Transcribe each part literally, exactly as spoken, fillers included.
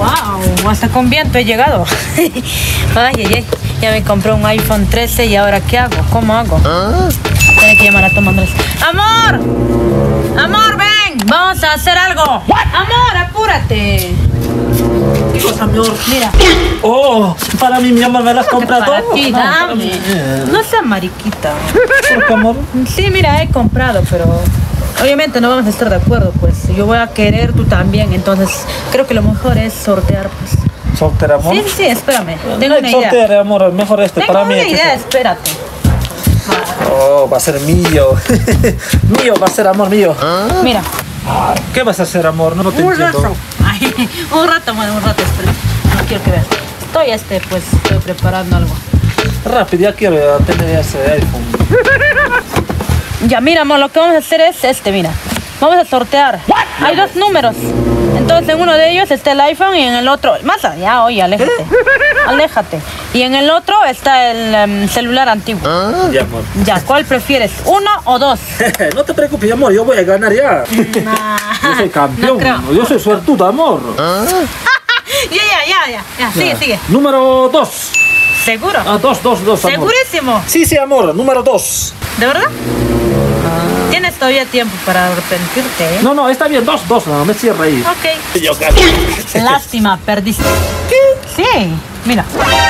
Wow, hasta con viento he llegado. Ay, ay, ay. Ya me compré un iPhone trece y ahora ¿qué hago? ¿Cómo hago? ¿Ah? Tengo que llamar a Tom Andrés. ¡Amor! ¡Amor, ven! ¡Vamos a hacer algo! What? ¡Amor, apúrate! ¿Qué cosa, mi amor? Mira. Oh, para mí, mi amor, ¿me las has comprado? Para ti, no, dame. para mí. No seas mariquita. ¿Por qué, amor? Sí, mira, he comprado, pero obviamente no vamos a estar de acuerdo, pues. Yo voy a querer, tú también, entonces creo que lo mejor es sortear, pues. ¿Sortear, amor? Sí, sí, espérame. Tengo una idea. Sortear, amor, mejor este Tengo para mí. una idea, espérate. Oh, va a ser mío. Mío, va a ser amor mío. Mira. ¿Qué vas a hacer, amor? No, no te Un entiendo. rato. Ay, un rato, bueno, un rato, espera. No quiero que veas. Estoy, este, pues, estoy preparando algo. Rápido, ya quiero tener ese iPhone. Ya, mira, amor, lo que vamos a hacer es este, mira. Vamos a sortear. Hay dos números. Entonces, en uno de ellos está el iPhone y en el otro... Más allá, oye, aléjate. Aléjate. Y en el otro está el um, celular antiguo. ¿Ah? Ya, amor. Ya, ¿cuál prefieres? ¿Uno o dos? No te preocupes, amor, yo voy a ganar ya. Nah, Yo soy campeón. no creo. Yo soy suertudo, amor. ¿Ah? Ya, ya, ya, ya, ya. Sigue, Ya. sigue. Número dos. ¿Seguro? Ah, dos, dos, dos, amor. ¿Segurísimo? Sí, sí, amor, número dos. ¿De verdad? Tienes todavía tiempo para arrepentirte, ¿eh? No, no, está bien, dos, dos, no me hacía reír. Ok. Yo gané. Lástima, perdiste. ¿Qué? Sí, mira.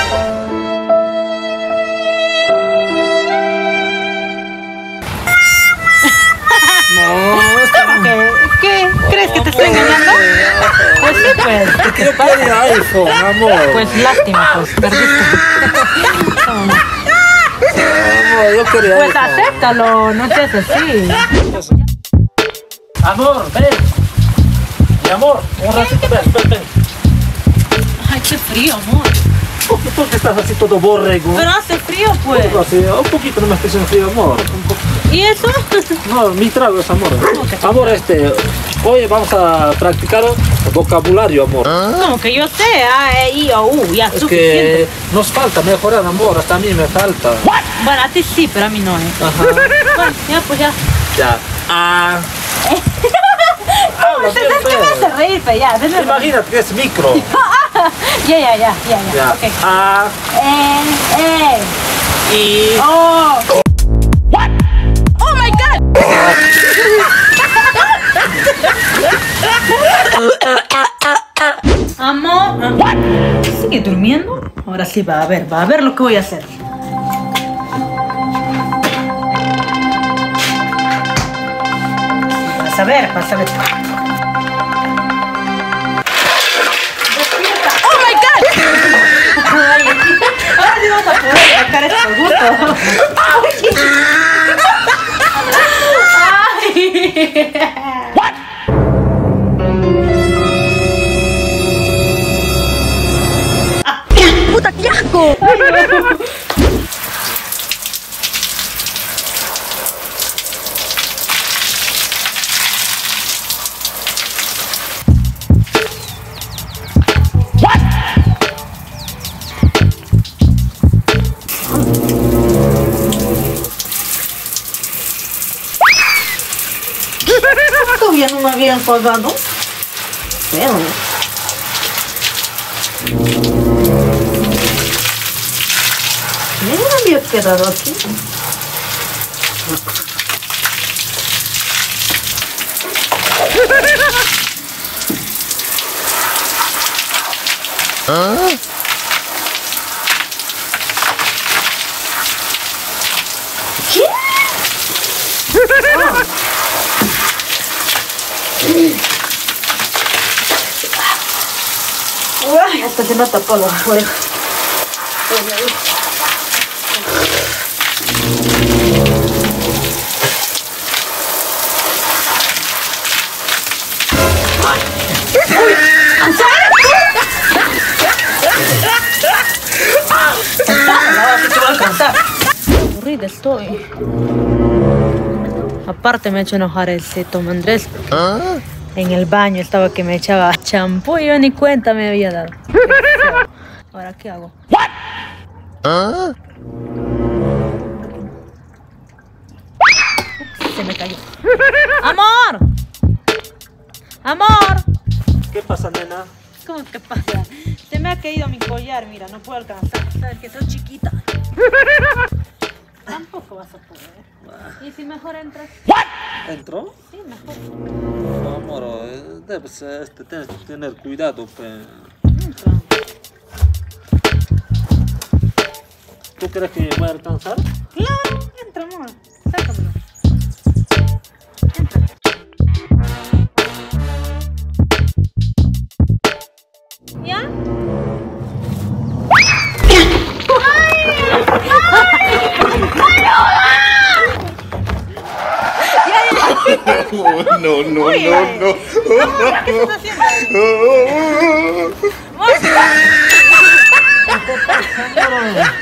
No, está ¿Qué? ¿Qué? ¿Crees que te estoy engañando? Pues sí, pues. Te quiero pedir iPhone, amor. Pues lástima, pues perdiste. Amor, yo quería Pues iPhone. acéptalo, no seas así. Amor, ven. Mi amor, un ratito, ven, ven, ven. Ay, qué frío, amor. ¿Por qué, por qué estás así todo borrego? Pero hace frío, pues. Algo así, un poquito no me estés en frío, amor. Un poquito. ¿Y eso? No, mi trago es amor. Ok. Amor, este, hoy vamos a practicar vocabulario, amor. Como que yo sé, A, E, I, O, U, ya, Es suficiente. que nos falta mejorar, amor, hasta a mí me falta. Bueno, a ti sí, pero a mí no, ¿eh? Ajá. Bueno, ya, pues ya. Ya. Ah. Habla, ¿Sabes bien, qué me bien. hace reír, pe? Ya, ven, ven. Imagínate que es micro. Ya, ya, ya, ya, ya. Ya. Ok. A. Eh, eh. Y. Oh. What? Oh my God. Amor. What? ¿Sigue durmiendo? Ahora sí va a ver, va a ver lo que voy a hacer. Vas a ver, vas a ver. ¡Despierta! ¡Oh my God! Ay, ahora sí vamos a poder sacar esto por gusto. Ay. What? ¡Puta, qué asco! Todavía no me habían pagado. Pero... ¿Me había quedado aquí? ¿Ah? ¿Qué? Oh. Uy, hasta se me ha tapado la oreja. Aburrida estoy. Aparte me ha hecho enojar ese Tom Andrés. ¿Ah? En el baño estaba que me echaba champú y yo ni cuenta me había dado. Ahora, ¿qué hago? What? ¿Ah? Ups, se me cayó. ¡Amor! ¡Amor! ¿Qué pasa, nena? ¿Cómo que pasa? Se me ha caído mi collar, mira, no puedo alcanzar. Sabes que soy chiquita. Tampoco vas a poder. ¿Y si mejor entras? ¿Entró? Sí, mejor. No, amor, eh, debes este, tener, tener cuidado, pues. Entra. ¿Tú crees que voy a alcanzar? Claro, entra, amor. Sácamelo. Entra. ¿Ya? Oh, no, no, Oye, no, no. Amor, ¿qué estás haciendo? Oh, oh, oh. Amor.